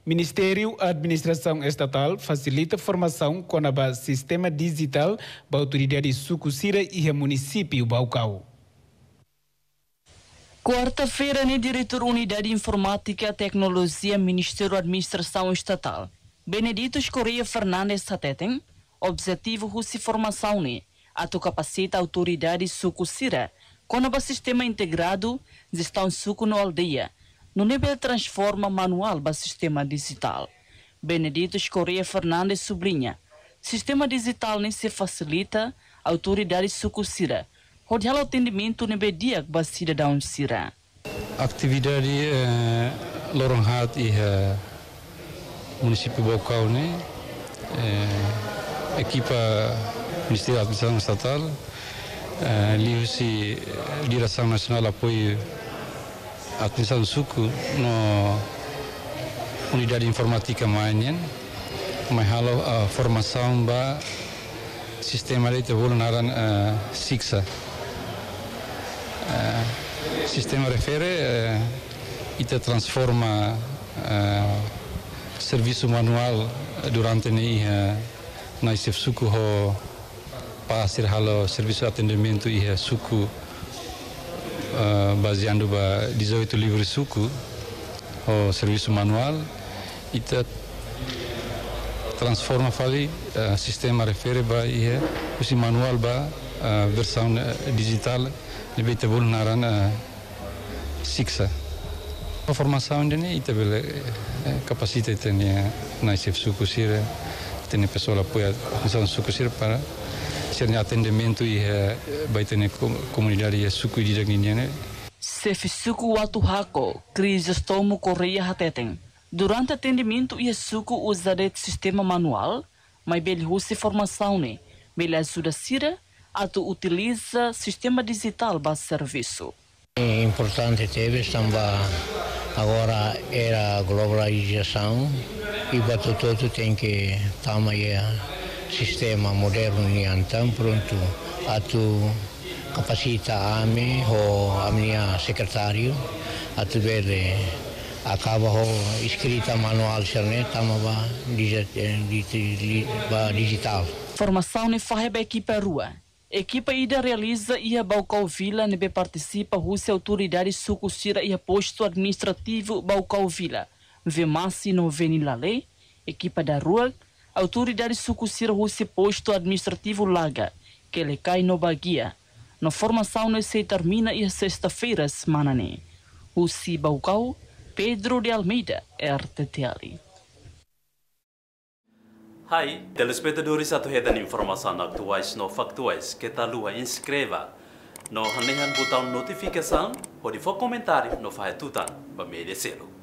Ministério da Administração Estatal facilita formação com o sistema digital da autoridade Sucusira e o município Baucau. Quarta-feira, o diretor Unidade Informática e Tecnologia Ministério da Administração Estatal, Benedito Correia Fernandes Sateten, objetivo de formação a capacita a autoridade Sucusira com o sistema integrado gestão suco na aldeia, no nível transforma manual para sistema digital. Benedito Correia Fernandes sublinha, sistema digital se facilita a autoridade Sucusira, rodear o atendimento no dia para cidadão Sira. Atividade Loronhat e município Baucau, equipa Ministério da Administração Estatal, livre-se Direção Nacional Apoio à Administração do Suco, no Unidade Informática Manhen, mas a formação da sistema de vulnerável SICSA. Sistema refere e transforma serviço manual durante na ICF Suco para ser o serviço de atendimento e Suco baseado em 18 livros Suco o serviço manual e transforma o sistema refere para o manual para a versão digital de vulnerável SICSA. A formação é capacita na ICF Suco tem pessoal apoio a Suco para ser atendimento e vai ter comunidade Suco e Didagninha. ICF Suco Watuhako, Crisostomo Correia Hateten. Durante atendimento e Suco usa sistema manual, mas ele usa formação ele ajuda Sira a utiliza sistema digital para serviço. É importante teve também agora era a globalização e para todo tem que também sistema moderno então pronto a tu capacita a mim ou a minha secretário a tu ver acaba escrita manual internet digital. Formação ne faz a equipe rua. Equipa ida realiza e a Baucau Vila nebe participa Rússia autoridade Sucusira e a posto administrativo Baucau Vila. Vemasi no Venilale, equipa da rua, autoridade Sucusira Rússia posto administrativo Laga, que ele cai no Baguia. Na formação ne se termina e a sexta-feira semana ne. Rússia Baucau, Pedro de Almeida, RTTL. Hai, telespectadores atuhedan informação atuais no factuais que tal lua inscreva no hanehan botão notificação ou de for comentário no faetutan ba merecê-lo.